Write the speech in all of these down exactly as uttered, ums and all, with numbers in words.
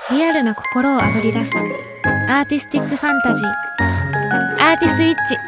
リアルな心をあぶり出すアーティスティックファンタジー、アーティスウィッチ。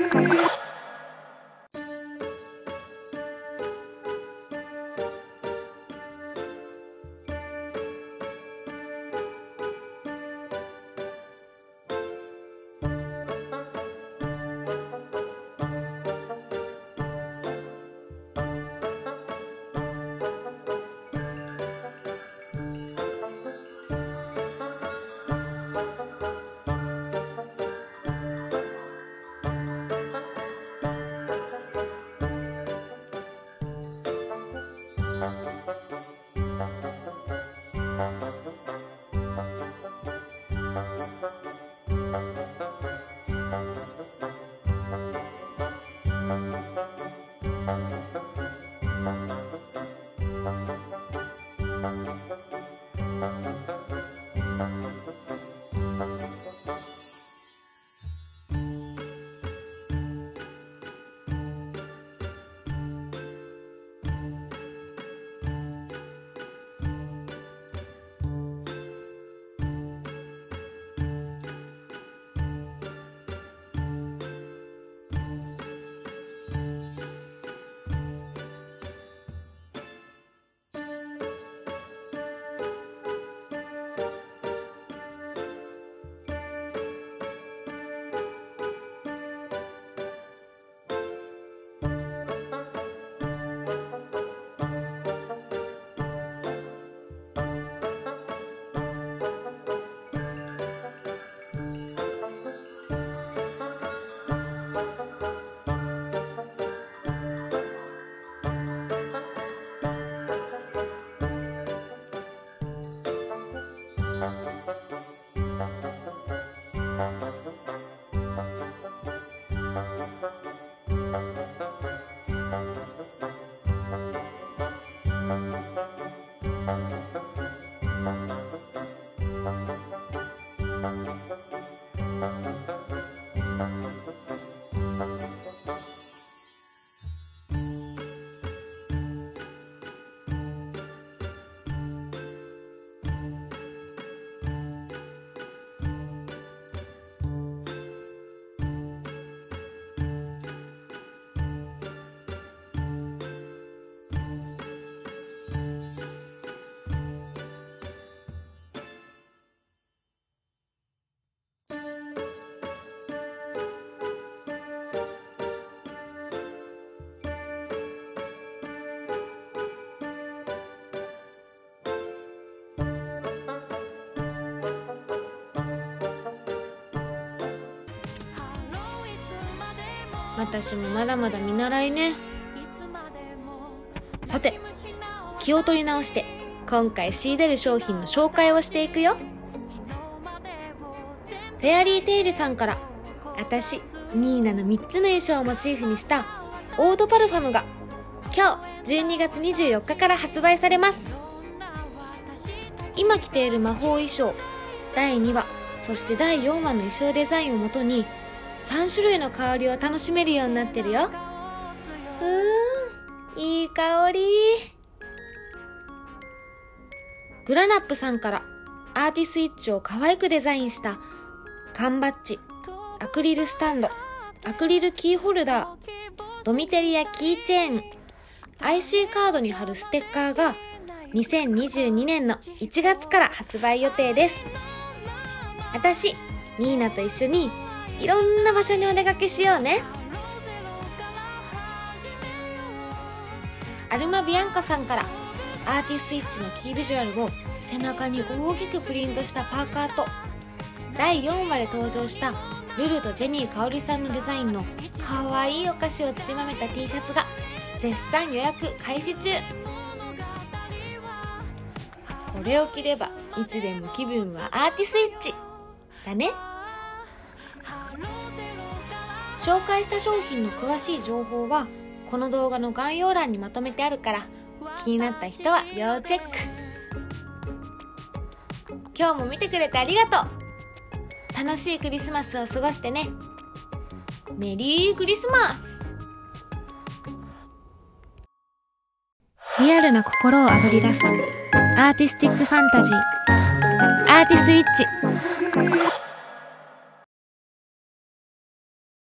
私もまだまだ見習いね。さて、気を取り直して今回仕入れる商品の紹介をしていくよ。フェアリーテイルさんから私ニーナのみっつの衣装をモチーフにしたオードパルファムが今日じゅうにがつにじゅうよっかから発売されます。今着ている魔法衣装だいにわ、そしてだいよんわの衣装デザインをもとにさんしゅるいの香りを楽しめるようになってるよ。うーん、いい香り。グラナップさんからアーティスイッチを可愛くデザインした缶バッジ、アクリルスタンド、アクリルキーホルダー、ドミテリアキーチェーン、アイシー カードに貼るステッカーがにせんにじゅうにねんのいちがつから発売予定です。私、ニーナと一緒にいろんな場所にお出かけしようね。アルマビアンカさんからアーティスイッチのキービジュアルを背中に大きくプリントしたパーカーとだいよんわで登場したルルとジェニー香織さんのデザインのかわいいお菓子をちりばめた T シャツが絶賛予約開始中。これを着ればいつでも気分はアーティスイッチだね。紹介した商品の詳しい情報はこの動画の概要欄にまとめてあるから気になった人は要チェック。今日も見てくれてありがとう。楽しいクリスマスを過ごしてね。メリークリスマス。リアルな心をあぶり出すアーティスティックファンタジー、 アーティスイッチ。